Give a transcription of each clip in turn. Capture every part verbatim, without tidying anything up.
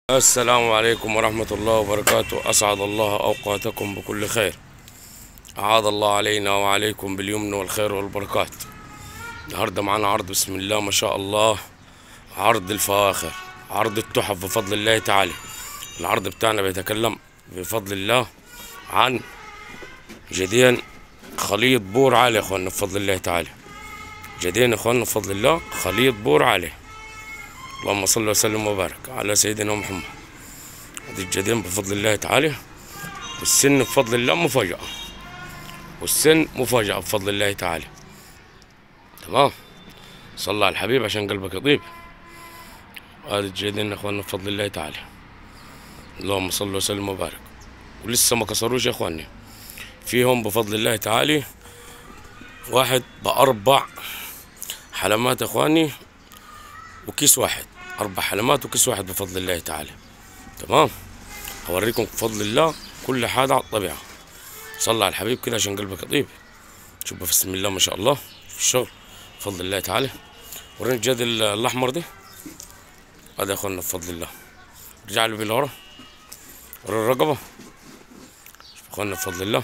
السلام عليكم ورحمة الله وبركاته. أسعد الله أوقاتكم بكل خير. أعاد الله علينا وعليكم باليمن والخير والبركات. النهاردة معنا عرض بسم الله ما شاء الله، عرض الفواخر، عرض التحف بفضل الله تعالى. العرض بتاعنا بيتكلم بفضل الله عن جدين خليط بور عالي يا اخوانا بفضل الله تعالى. جدين يا اخوانا بفضل الله خليط بور عالي. اللهم صل وسلم وبارك على سيدنا محمد. هذه الجدين بفضل الله تعالى، والسن بفضل الله مفاجأة، والسن مفاجأة بفضل الله تعالى. تمام، صلى على الحبيب عشان قلبك يطيب. هذه الجدين يا اخوانا بفضل الله تعالى. اللهم صل وسلم وبارك. ولسه ما كسروش يا اخواني، فيهم بفضل الله تعالى واحد بأربع حلمات يا اخواني، وكيس واحد، أربع حلمات وكيس واحد بفضل الله تعالى. تمام، هوريكم بفضل الله كل حاجة على الطبيعة. صلى على الحبيب كده عشان قلبك يطيب. شوف بسم الله ما شاء الله في الشغل بفضل الله تعالى. وريني الجد الأحمر ده، هذا يا اخوانا بفضل الله. رجع له بيه لورا، ورا الرقبة. شوف اخوانا بفضل الله،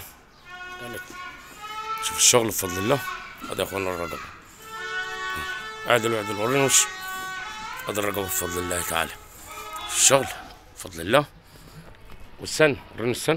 شوف الشغل بفضل الله. هذا يا اخوانا الرقبة، اعدل اعدل ورينا وش. هذا الرقبة بفضل الله تعالى. الشغل بفضل الله. والسن ورينا السن.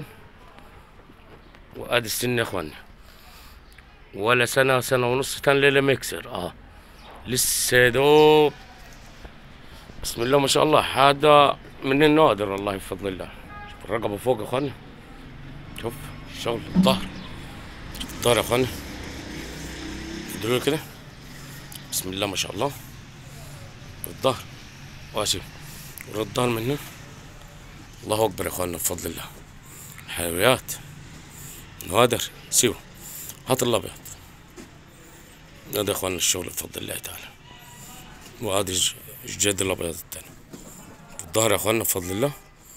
وادي السن يا اخوانا، ولا سنة سنة ونص تاني ليلة ما يكسر. اه لسه يا دوب بسم الله ما شاء الله. هذا من النادر والله بفضل الله. شوف الرقبة فوق يا اخوانا، شوف الشغل. الظهر، الظهر يا اخوانا دلوقتي كده بسم الله ما شاء الله. الظهر واشي، ورا الظهر من هنا. الله اكبر يا اخوانا بفضل الله. حلويات نوادر سيو. هات الابيض. هذا يا اخوانا الشغل بفضل الله تعالى. وهذا الجد الابيض التاني. الظهر يا اخوانا بفضل الله.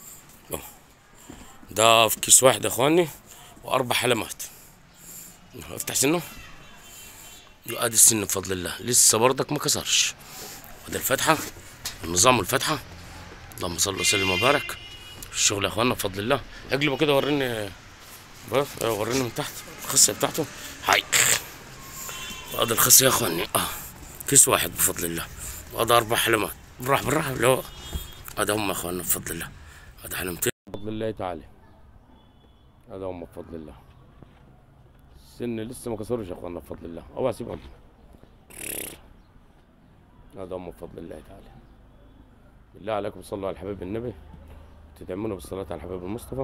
ده في كيس واحد يا اخواني، واربع حلمات. افتح سنه. وادي السن بفضل الله لسه برضك ما كسرش. وادي الفتحه، النظام والفتحه. اللهم صل وسلم وبارك. الشغل يا اخوانا بفضل الله. اقلبه كده وريني، وريني من تحت الخصيه بتاعته. هاي وهذا الخصيه يا اخواني. اه كيس واحد بفضل الله. وهذا اربع حلمات. بالراحه بالراحه. لو هذا هم يا اخوانا بفضل الله. هذا حلمتين بفضل الله تعالى. هذا هم بفضل الله. السن لسه ما كسروش يا اخوانا بفضل الله. او اسيبهم. هذا هم بفضل الله تعالى. بالله عليكم صلوا على الحبيب النبي، تدعمونا بالصلاة على الحبيب المصطفى.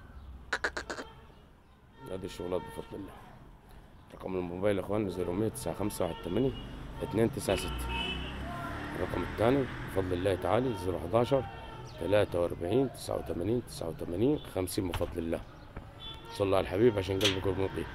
هذه الشغلات بفضل الله. رقم الموبايل يا اخوانا صفر مية تسعة خمسة واحد ثمانية اتنين تسعة ستة. الرقم الثاني بفضل الله تعالى صفر حداشر ثلاثة وأربعين تسعة وثمانين تسعة وثمانين خمسين بفضل الله. صلوا على الحبيب عشان قلبك يطيب.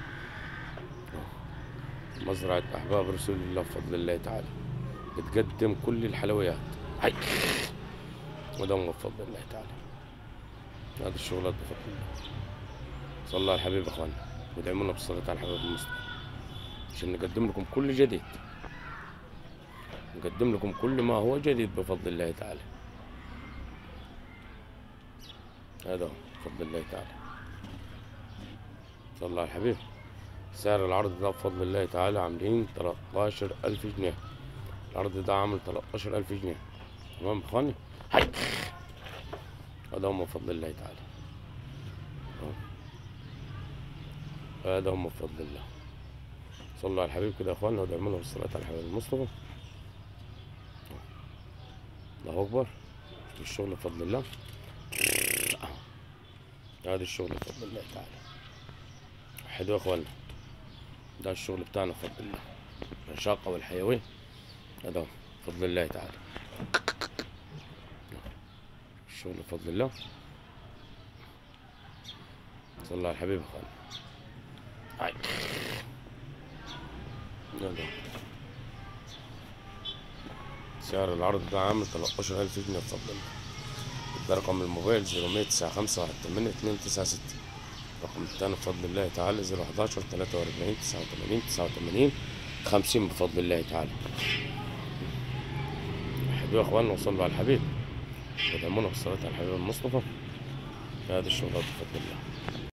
مزرعة أحباب رسول الله بفضل الله تعالى بتقدم كل الحلويات. هاي ودم بفضل الله تعالى. هذه الشغلات بفضل الله. صلوا على الحبيب يا اخوانا، ودعمونا بالصلاة على الحبيب المصطفى عشان نقدم لكم كل جديد. نقدم لكم كل ما هو جديد بفضل الله تعالى. هذا هو بفضل الله تعالى. صلوا على الحبيب. سعر العرض ده بفضل الله تعالى عاملين تلتاشر ألف جنيه. العرض ده عامل تلتاشر ألف جنيه. تمام يا اخواني. هاي هذا هم بفضل الله تعالى. هذا هم بفضل الله. صلوا على الحبيب كده يا اخوانا، ودعمونا بالصلاة على الحبيب المصطفى. الله اكبر. الشغل بفضل الله. هذا الشغل بفضل الله تعالى. وحدوا يا اخوانا، ده الشغل بتاعنا بفضل الله. الرشاقة والحيوية. هذا هو بفضل الله تعالى. الشغل بفضل الله. صلى على الحبيب يا اخوانا. هاي هذا سعر العرض ده عامل تلتاشر ألف جنيه بفضل الله. ده رقم الموبايل صفر مية تسعة خمسة واحد ثمانية اتنين تسعة ستة. الرقم التاني بفضل الله تعالى صفر حداشر ثلاثة وأربعين تسعة وثمانين تسعة وثمانين خمسين بفضل الله تعالى. حلو يا اخوانا، وصلوا على الحبيب. ودعمونا بالصلاة على الحبيب المصطفى في هذه الشغلات بفضل الله.